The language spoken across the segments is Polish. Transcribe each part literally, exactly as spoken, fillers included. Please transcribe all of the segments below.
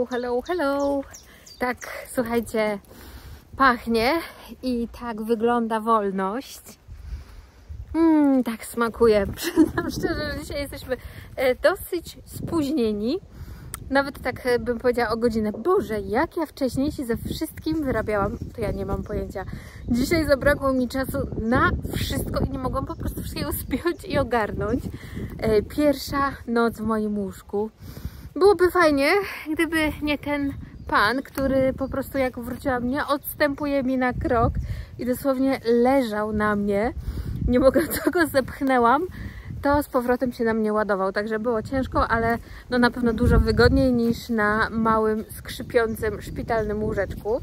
hello, hello. Tak, słuchajcie, pachnie i tak wygląda wolność. Mmm, tak smakuje. Przyznam szczerze, że dzisiaj jesteśmy dosyć spóźnieni. Nawet tak bym powiedziała o godzinę. Boże, jak ja wcześniej się ze wszystkim wyrabiałam, to ja nie mam pojęcia. Dzisiaj zabrakło mi czasu na wszystko i nie mogłam po prostu wszystkiego spiąć i ogarnąć. Pierwsza noc w moim łóżku. Byłoby fajnie, gdyby nie ten pan, który po prostu jak wróciłam, nie odstępuje mi na krok i dosłownie leżał na mnie. Nie mogę, to go zepchnęłam. To z powrotem się na mnie ładował, także było ciężko, ale no na pewno dużo wygodniej niż na małym, skrzypiącym, szpitalnym łóżeczku.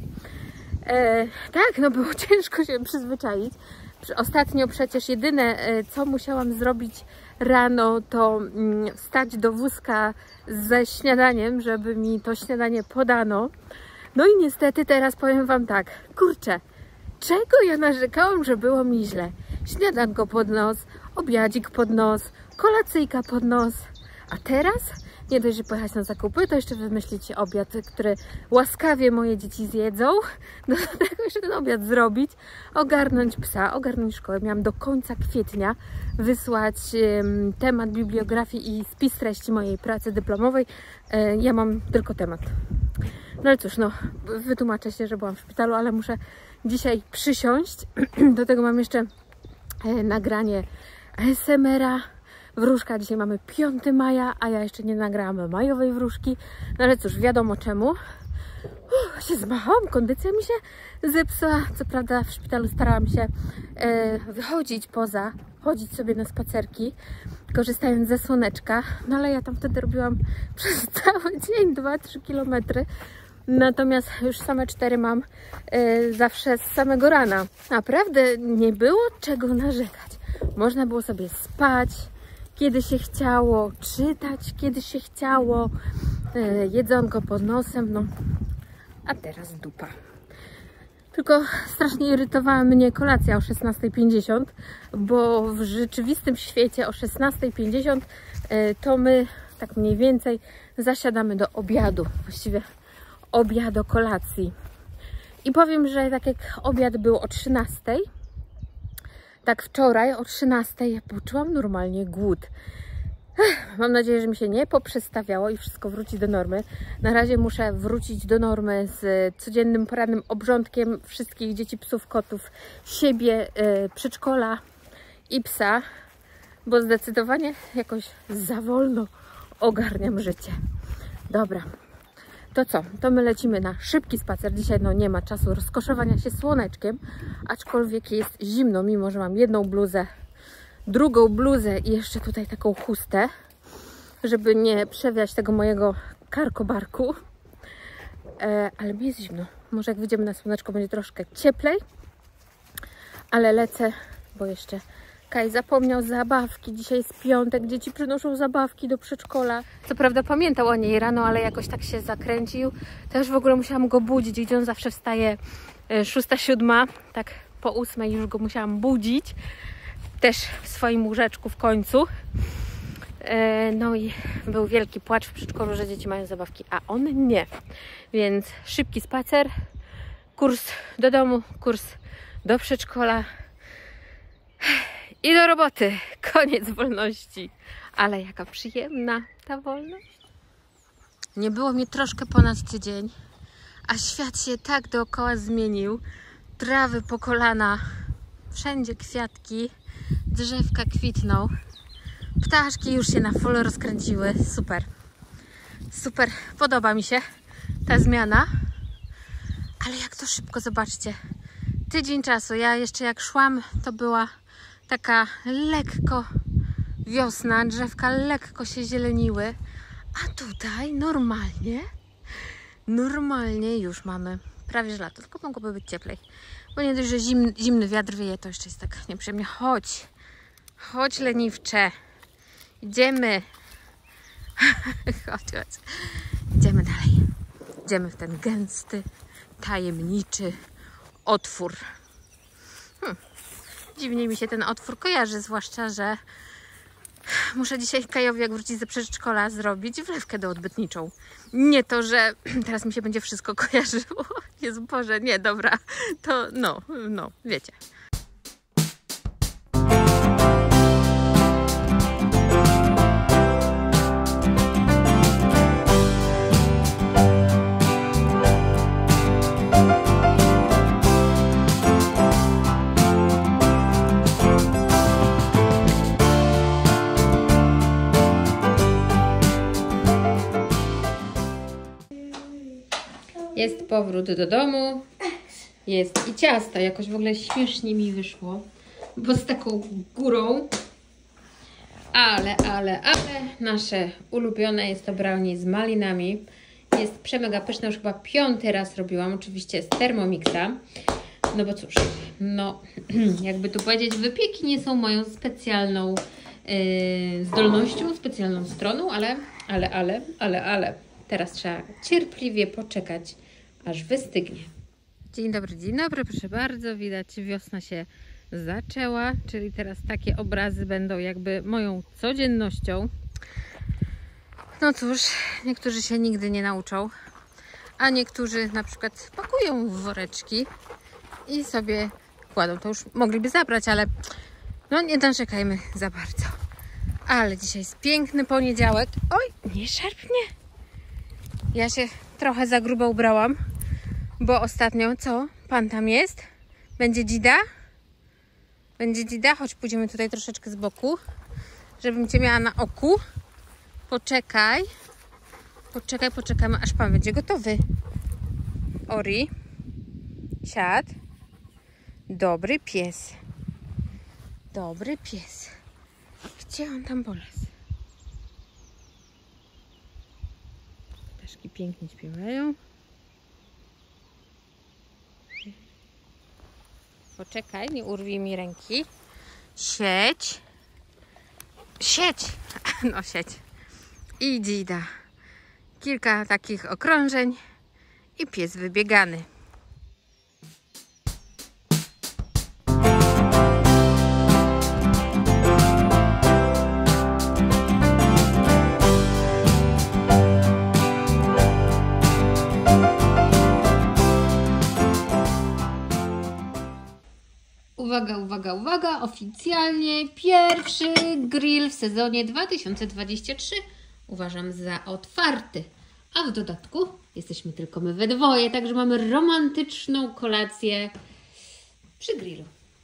E, tak, no było ciężko się przyzwyczaić. Ostatnio przecież jedyne, co musiałam zrobić rano, to wstać do wózka ze śniadaniem, żeby mi to śniadanie podano. No i niestety teraz powiem wam tak, kurczę, czego ja narzekałam, że było mi źle? Śniadanko pod nos, obiadzik pod nos, kolacyjka pod nos. A teraz nie dość, że pojechać na zakupy, to jeszcze wymyślić obiad, który łaskawie moje dzieci zjedzą. Do tego jeszcze ten obiad zrobić, ogarnąć psa, ogarnąć szkołę. Miałam do końca kwietnia wysłać um, temat bibliografii i spis treści mojej pracy dyplomowej. E, ja mam tylko temat. No ale cóż, no, wytłumaczę się, że byłam w szpitalu, ale muszę dzisiaj przysiąść. Do tego mam jeszcze e, nagranie A S M R-a. Wróżka, dzisiaj mamy piątego maja, a ja jeszcze nie nagrałam majowej wróżki. No ale cóż, wiadomo czemu. Uff, się zmachałam, kondycja mi się zepsuła. Co prawda w szpitalu starałam się e, wychodzić poza, chodzić sobie na spacerki, korzystając ze słoneczka. No ale ja tam wtedy robiłam przez cały dzień dwa trzy kilometry. Natomiast już same cztery mam e, zawsze z samego rana. Naprawdę nie było czego narzekać. Można było sobie spać, kiedy się chciało, czytać, kiedy się chciało, e, jedzonko pod nosem, no, a teraz dupa. Tylko strasznie irytowała mnie kolacja o szesnastej pięćdziesiąt, bo w rzeczywistym świecie o szesnastej pięćdziesiąt e, to my tak mniej więcej zasiadamy do obiadu, właściwie obiad o kolacji. I powiem, że tak jak obiad był o trzynastej, tak wczoraj o trzynastej ja poczułam normalnie głód. Ech, mam nadzieję, że mi się nie poprzestawiało i wszystko wróci do normy. Na razie muszę wrócić do normy z codziennym porannym obrządkiem wszystkich dzieci, psów, kotów, siebie, yy, przedszkola i psa, bo zdecydowanie jakoś za wolno ogarniam życie. Dobra. To co? To my lecimy na szybki spacer. Dzisiaj no nie ma czasu rozkoszowania się słoneczkiem, aczkolwiek jest zimno, mimo że mam jedną bluzę, drugą bluzę i jeszcze tutaj taką chustę, żeby nie przewiać tego mojego karkobarku. E, ale mi jest zimno. Może jak wyjdziemy na słoneczko, będzie troszkę cieplej, ale lecę, bo jeszcze Kaj zapomniał zabawki. Dzisiaj jest piątek, dzieci przynoszą zabawki do przedszkola. Co prawda pamiętał o niej rano, ale jakoś tak się zakręcił. Też w ogóle musiałam go budzić, gdzie on zawsze wstaje szósta, siódma. Tak po ósmej już go musiałam budzić. Też w swoim łóżeczku w końcu. No i był wielki płacz w przedszkolu, że dzieci mają zabawki, a on nie. Więc szybki spacer, kurs do domu, kurs do przedszkola. I do roboty. Koniec wolności. Ale jaka przyjemna ta wolność. Nie było mnie troszkę ponad tydzień, a świat się tak dookoła zmienił. Trawy po kolana, wszędzie kwiatki, drzewka kwitną, ptaszki już się na full rozkręciły. Super. Super. Podoba mi się ta zmiana. Ale jak to szybko, zobaczcie. Tydzień czasu. Ja jeszcze jak szłam, to była taka lekko wiosna, drzewka lekko się zieleniły, a tutaj normalnie, normalnie już mamy prawie że lato, tylko mogłoby być cieplej, bo nie dość, że zimny, zimny wiatr wieje, to jeszcze jest tak nieprzyjemnie. Chodź, chodź leniwcze, idziemy, chodź, chodź, idziemy dalej, idziemy w ten gęsty, tajemniczy otwór. Hmm. Dziwnie mi się ten otwór kojarzy, zwłaszcza, że Muszę dzisiaj Kajowi, jak wróci ze przedszkola, zrobić wlewkę doodbytniczą. Nie to, że teraz mi się będzie wszystko kojarzyło. Jezu Boże, nie, dobra. To no, no, wiecie. Jest powrót do domu, jest i ciasto, jakoś w ogóle śmiesznie mi wyszło, bo z taką górą, ale, ale, ale nasze ulubione jest to brownie z malinami, jest przemega pyszne, już chyba piąty raz robiłam, oczywiście z Thermomixa, no bo cóż, no jakby tu powiedzieć, wypieki nie są moją specjalną yy, zdolnością, specjalną stroną, ale, ale, ale, ale, ale, teraz trzeba cierpliwie poczekać, aż wystygnie. Dzień dobry, dzień dobry, proszę bardzo. Widać, wiosna się zaczęła, czyli teraz takie obrazy będą jakby moją codziennością. No cóż, niektórzy się nigdy nie nauczą, a niektórzy na przykład pakują w woreczki i sobie kładą. To już mogliby zabrać, ale no nie narzekajmy za bardzo. Ale dzisiaj jest piękny poniedziałek. Oj, nie szarpnie. Ja się trochę za grubo ubrałam, bo ostatnio, co? Pan tam jest? Będzie dzida? Będzie dzida? Chodź, pójdziemy tutaj troszeczkę z boku, żebym Cię miała na oku. Poczekaj. Poczekaj, poczekamy, aż Pan będzie gotowy. Ori. Siad. Dobry pies. Dobry pies. Gdzie on tam polazł? Ptaszki pięknie śpiewają. Poczekaj, nie urwij mi ręki. Siedź. Siedź. No siedź. I dzida. Kilka takich okrążeń i pies wybiegany. Uwaga, uwaga, uwaga, oficjalnie pierwszy grill w sezonie dwa tysiące dwudziestym trzecim uważam za otwarty. A w dodatku jesteśmy tylko my we dwoje, także mamy romantyczną kolację przy grillu.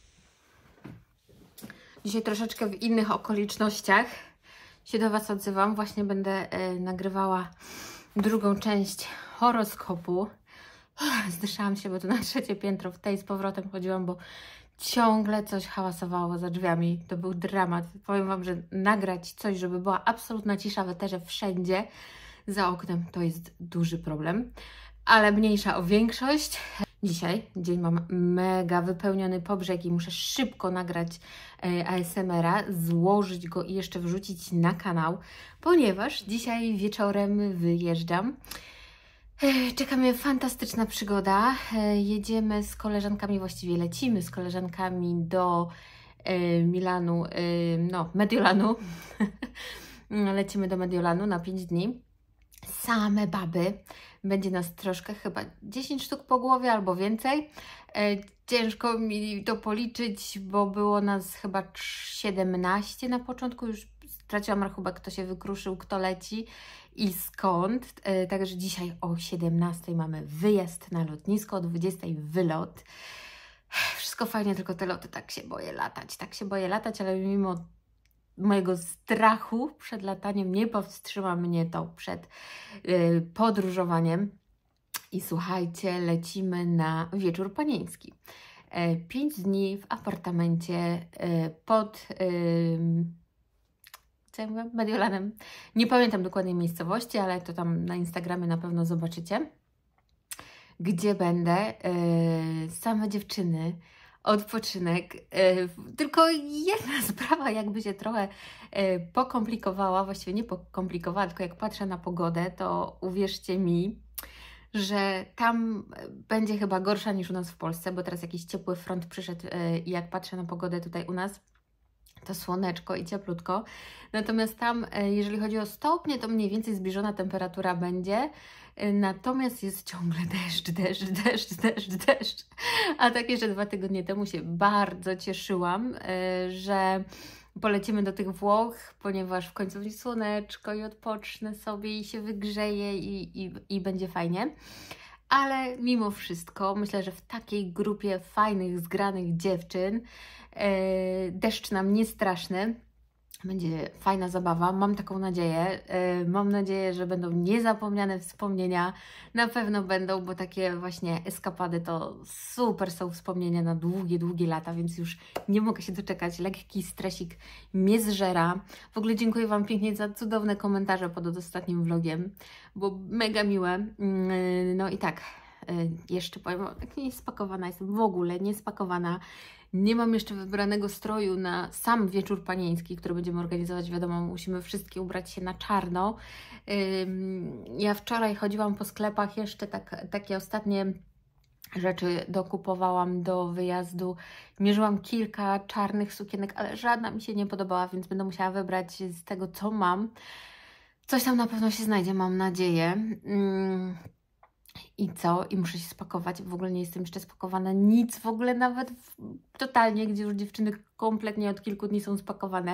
Dzisiaj troszeczkę w innych okolicznościach się do Was odzywam. Właśnie będę e, nagrywała drugą część horoskopu. Zdyszałam się, bo tu na trzecie piętro w tej z powrotem chodziłam, bo ciągle coś hałasowało za drzwiami. To był dramat. Powiem Wam, że nagrać coś, żeby była absolutna cisza w eterze wszędzie za oknem, to jest duży problem. Ale mniejsza o większość. Dzisiaj dzień mam mega wypełniony po brzeg i muszę szybko nagrać A S M R a, złożyć go i jeszcze wrzucić na kanał, ponieważ dzisiaj wieczorem wyjeżdżam. Czeka mnie fantastyczna przygoda. Jedziemy z koleżankami, właściwie lecimy z koleżankami do Milanu, no Mediolanu. Lecimy do Mediolanu na pięć dni. Same baby. Będzie nas troszkę, chyba dziesięć sztuk po głowie albo więcej. Ciężko mi to policzyć, bo było nas chyba siedemnaście na początku. Już straciłam rachubę, kto się wykruszył, kto leci i skąd. Także dzisiaj o siedemnastej mamy wyjazd na lotnisko, o dwudziestej wylot. Wszystko fajnie, tylko te loty, tak się boję latać, tak się boję latać, ale mimo mojego strachu przed lataniem nie powstrzyma mnie to przed yy, podróżowaniem. I słuchajcie, lecimy na wieczór panieński. Yy, pięć dni w apartamencie yy, pod yy, co ja mówię? Mediolanem. Nie pamiętam dokładnej miejscowości, ale to tam na Instagramie na pewno zobaczycie. Gdzie będę. Yy, same dziewczyny. Odpoczynek. Tylko jedna sprawa jakby się trochę pokomplikowała, właściwie nie pokomplikowała, tylko jak patrzę na pogodę, to uwierzcie mi, że tam będzie chyba gorsza niż u nas w Polsce, bo teraz jakiś ciepły front przyszedł i jak patrzę na pogodę tutaj u nas, to słoneczko i cieplutko. Natomiast tam, jeżeli chodzi o stopnie, to mniej więcej zbliżona temperatura będzie. Natomiast jest ciągle deszcz, deszcz, deszcz, deszcz, deszcz. A tak jeszcze dwa tygodnie temu się bardzo cieszyłam, że polecimy do tych Włoch, ponieważ w końcu będzie słoneczko i odpocznę sobie i się wygrzeję i, i, i będzie fajnie. Ale mimo wszystko myślę, że w takiej grupie fajnych, zgranych dziewczyn e, deszcz nam nie straszny. Będzie fajna zabawa, mam taką nadzieję. E, mam nadzieję, że będą niezapomniane wspomnienia. Na pewno będą, bo takie właśnie eskapady to super są wspomnienia na długie, długie lata, więc już nie mogę się doczekać. Lekki stresik mnie zżera. W ogóle dziękuję Wam pięknie za cudowne komentarze pod ostatnim vlogiem, bo mega miłe. No i tak, jeszcze powiem, nie spakowana jestem, w ogóle nie spakowana. Nie mam jeszcze wybranego stroju na sam wieczór panieński, który będziemy organizować. Wiadomo, musimy wszystkie ubrać się na czarno. Ja wczoraj chodziłam po sklepach, jeszcze tak, takie ostatnie rzeczy dokupowałam do wyjazdu. Mierzyłam kilka czarnych sukienek, ale żadna mi się nie podobała, więc będę musiała wybrać z tego, co mam. Coś tam na pewno się znajdzie, mam nadzieję. I co? I muszę się spakować. W ogóle nie jestem jeszcze spakowana. Nic w ogóle, nawet w, totalnie, gdzie już dziewczyny kompletnie od kilku dni są spakowane.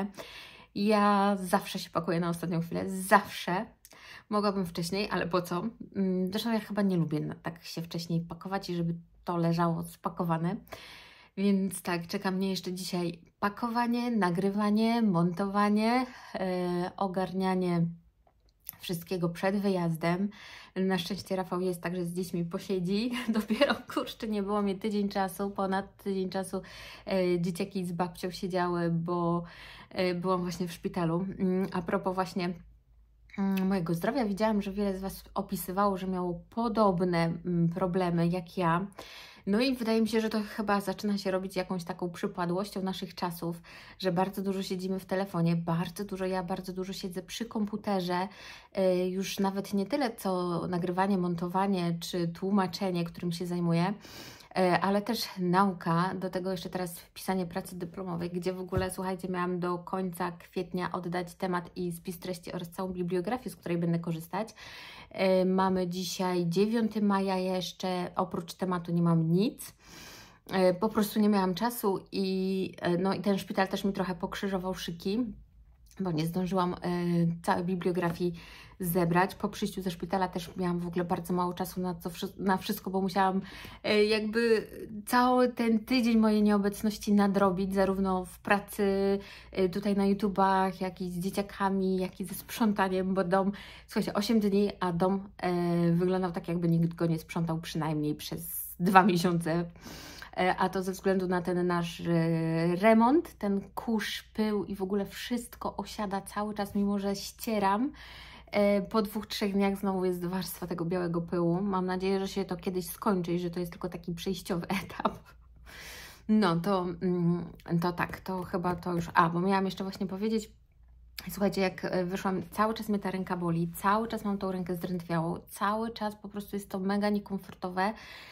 Ja zawsze się pakuję na ostatnią chwilę. Zawsze. Mogłabym wcześniej, ale po co? Zresztą ja chyba nie lubię tak się wcześniej pakować i żeby to leżało spakowane. Więc tak, czeka mnie jeszcze dzisiaj pakowanie, nagrywanie, montowanie, yy, ogarnianie wszystkiego przed wyjazdem. Na szczęście Rafał jest tak, że z dziećmi posiedzi. Dopiero, kurczę, nie było mnie tydzień czasu, ponad tydzień czasu e, dzieciaki z babcią siedziały, bo e, byłam właśnie w szpitalu. A propos właśnie mojego zdrowia, widziałam, że wiele z Was opisywało, że miało podobne problemy jak ja. No i wydaje mi się, że to chyba zaczyna się robić jakąś taką przypadłością naszych czasów, że bardzo dużo siedzimy w telefonie, bardzo dużo, ja bardzo dużo siedzę przy komputerze, już nawet nie tyle co nagrywanie, montowanie czy tłumaczenie, którym się zajmuję, ale też nauka, do tego jeszcze teraz pisanie pracy dyplomowej, gdzie w ogóle, słuchajcie, miałam do końca kwietnia oddać temat i spis treści oraz całą bibliografię, z której będę korzystać. Mamy dzisiaj dziewiątego maja jeszcze, oprócz tematu nie mam nic. Po prostu nie miałam czasu i, no, i ten szpital też mi trochę pokrzyżował szyki, bo nie zdążyłam y, całej bibliografii zebrać. Po przyjściu ze szpitala też miałam w ogóle bardzo mało czasu na, co, na wszystko, bo musiałam y, jakby cały ten tydzień mojej nieobecności nadrobić, zarówno w pracy, y, tutaj na YouTubach, jak i z dzieciakami, jak i ze sprzątaniem, bo dom, słuchajcie, osiem dni, a dom y, wyglądał tak, jakby nikt go nie sprzątał przynajmniej przez dwa miesiące. A to ze względu na ten nasz remont, ten kurz, pył i w ogóle wszystko osiada cały czas, mimo że ścieram. Po dwóch, trzech dniach znowu jest warstwa tego białego pyłu. Mam nadzieję, że się to kiedyś skończy i że to jest tylko taki przejściowy etap. No to, to tak, to chyba to już... A, bo miałam jeszcze właśnie powiedzieć, słuchajcie, jak wyszłam, cały czas mnie ta ręka boli, cały czas mam tą rękę zdrętwiałą, cały czas po prostu jest to mega niekomfortowe,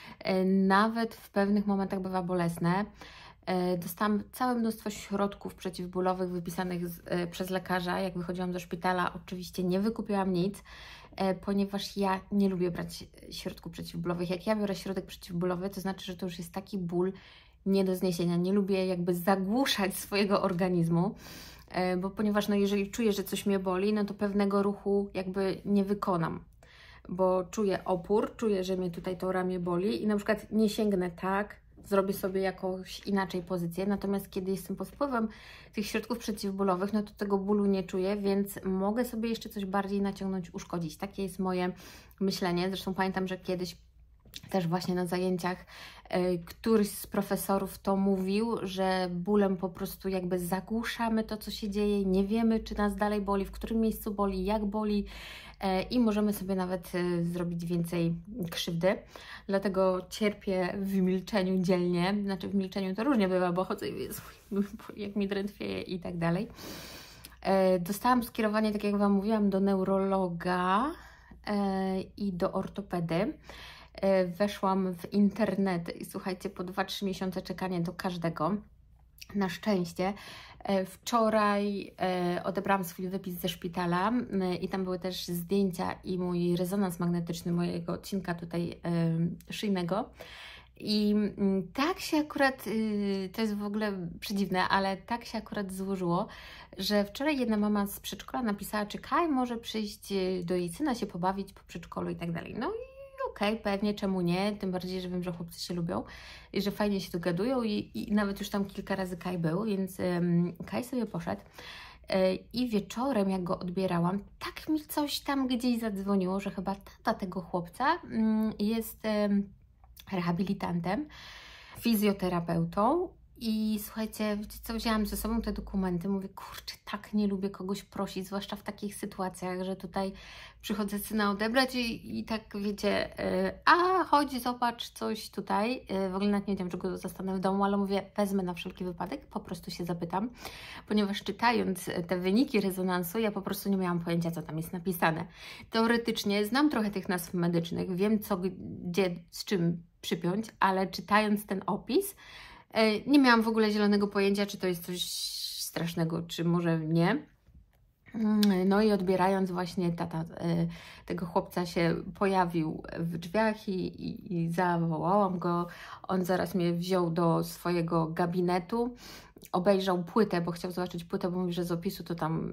nawet w pewnych momentach bywa bolesne. Dostałam całe mnóstwo środków przeciwbólowych wypisanych z, przez lekarza, jak wychodziłam do szpitala. Oczywiście nie wykupiłam nic, ponieważ ja nie lubię brać środków przeciwbólowych. Jak ja biorę środek przeciwbólowy, to znaczy, że to już jest taki ból nie do zniesienia. Nie lubię jakby zagłuszać swojego organizmu, bo ponieważ no, jeżeli czuję, że coś mnie boli, no to pewnego ruchu jakby nie wykonam, bo czuję opór, czuję, że mnie tutaj to ramię boli i na przykład nie sięgnę tak, zrobię sobie jakąś inaczej pozycję, natomiast kiedy jestem pod wpływem tych środków przeciwbólowych, no to tego bólu nie czuję, więc mogę sobie jeszcze coś bardziej naciągnąć, uszkodzić. Takie jest moje myślenie. Zresztą pamiętam, że kiedyś też właśnie na zajęciach y, któryś z profesorów to mówił, że bólem po prostu jakby zagłuszamy to, co się dzieje, nie wiemy, czy nas dalej boli, w którym miejscu boli, jak boli y, i możemy sobie nawet y, zrobić więcej krzywdy. Dlatego cierpię w milczeniu dzielnie, znaczy w milczeniu to różnie bywa, bo chodzę i jest, jak mi drętwieje i tak dalej. Y, dostałam skierowanie, tak jak Wam mówiłam, do neurologa y, i do ortopedy. Weszłam w internet i słuchajcie, po dwa trzy miesiące czekania do każdego. Na szczęście wczoraj odebrałam swój wypis ze szpitala i tam były też zdjęcia i mój rezonans magnetyczny mojego odcinka tutaj szyjnego. I tak się akurat, to jest w ogóle przedziwne, ale tak się akurat złożyło, że wczoraj jedna mama z przedszkola napisała, czy Kaj może przyjść do jej syna się pobawić po przedszkolu i tak dalej. No i okej, okay, pewnie, czemu nie, tym bardziej, że wiem, że chłopcy się lubią i że fajnie się dogadują i, i nawet już tam kilka razy Kaj był, więc um, Kaj sobie poszedł. I wieczorem, jak go odbierałam, tak mi coś tam gdzieś zadzwoniło, że chyba tata tego chłopca jest rehabilitantem, fizjoterapeutą. I słuchajcie, wiecie co, wzięłam ze sobą te dokumenty, mówię, kurczę, tak nie lubię kogoś prosić, zwłaszcza w takich sytuacjach, że tutaj przychodzę syna odebrać i, i tak wiecie, yy, a chodź, zobacz coś tutaj, yy, w ogóle nawet nie wiedziałam, czy go zostanę w domu, ale mówię, wezmę na wszelki wypadek, po prostu się zapytam, ponieważ czytając te wyniki rezonansu, ja po prostu nie miałam pojęcia, co tam jest napisane. Teoretycznie znam trochę tych nazw medycznych, wiem co, gdzie, z czym przypiąć, ale czytając ten opis, nie miałam w ogóle zielonego pojęcia, czy to jest coś strasznego, czy może nie. No i odbierając właśnie tata tego chłopca się pojawił w drzwiach i, i, i zawołałam go. On zaraz mnie wziął do swojego gabinetu, obejrzał płytę, bo chciał zobaczyć płytę, bo mówi, że z opisu to tam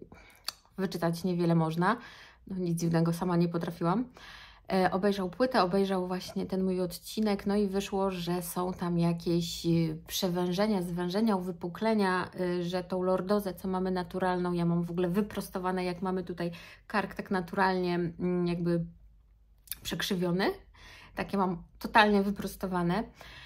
wyczytać niewiele można. No nic dziwnego, sama nie potrafiłam. Obejrzał płytę, obejrzał właśnie ten mój odcinek, no i wyszło, że są tam jakieś przewężenia, zwężenia, uwypuklenia, że tą lordozę, co mamy naturalną, ja mam w ogóle wyprostowane, jak mamy tutaj kark tak naturalnie jakby przekrzywiony, takie mam totalnie wyprostowane.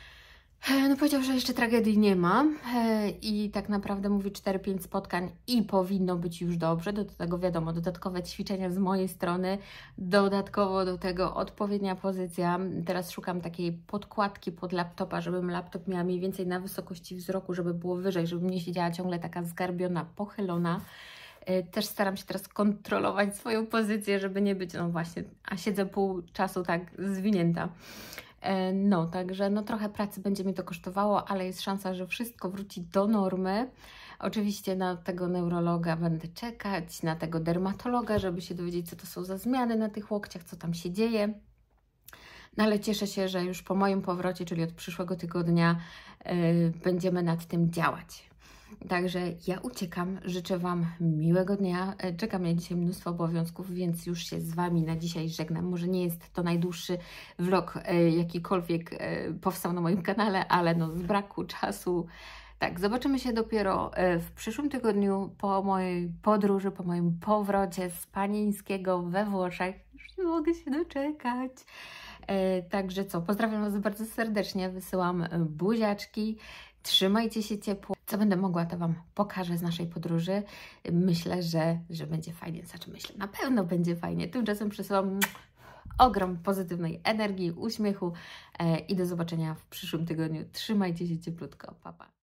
No powiedział, że jeszcze tragedii nie ma i tak naprawdę mówi cztery pięć spotkań i powinno być już dobrze. Do tego wiadomo, dodatkowe ćwiczenia z mojej strony, dodatkowo do tego odpowiednia pozycja. Teraz szukam takiej podkładki pod laptopa, żebym laptop miała mniej więcej na wysokości wzroku, żeby było wyżej, żeby nie siedziała ciągle taka zgarbiona, pochylona. Też staram się teraz kontrolować swoją pozycję, żeby nie być, no właśnie, a siedzę pół czasu tak zwinięta. No, także no trochę pracy będzie mi to kosztowało, ale jest szansa, że wszystko wróci do normy. Oczywiście na tego neurologa będę czekać, na tego dermatologa, żeby się dowiedzieć, co to są za zmiany na tych łokciach, co tam się dzieje. No ale cieszę się, że już po moim powrocie, czyli od przyszłego tygodnia, yy, będziemy nad tym działać. Także ja uciekam, życzę Wam miłego dnia, czeka mnie dzisiaj mnóstwo obowiązków, więc już się z Wami na dzisiaj żegnam. Może nie jest to najdłuższy vlog jakikolwiek powstał na moim kanale, ale no z braku czasu. Tak, zobaczymy się dopiero w przyszłym tygodniu po mojej podróży, po moim powrocie z Panińskiego we Włoszech. Już nie mogę się doczekać. Także co, pozdrawiam Was bardzo serdecznie, wysyłam buziaczki. Trzymajcie się ciepło. Co będę mogła, to Wam pokażę z naszej podróży. Myślę, że, że będzie fajnie. Znaczy myślę, na pewno będzie fajnie. Tymczasem przesyłam ogrom pozytywnej energii, uśmiechu i do zobaczenia w przyszłym tygodniu. Trzymajcie się cieplutko. Pa, pa.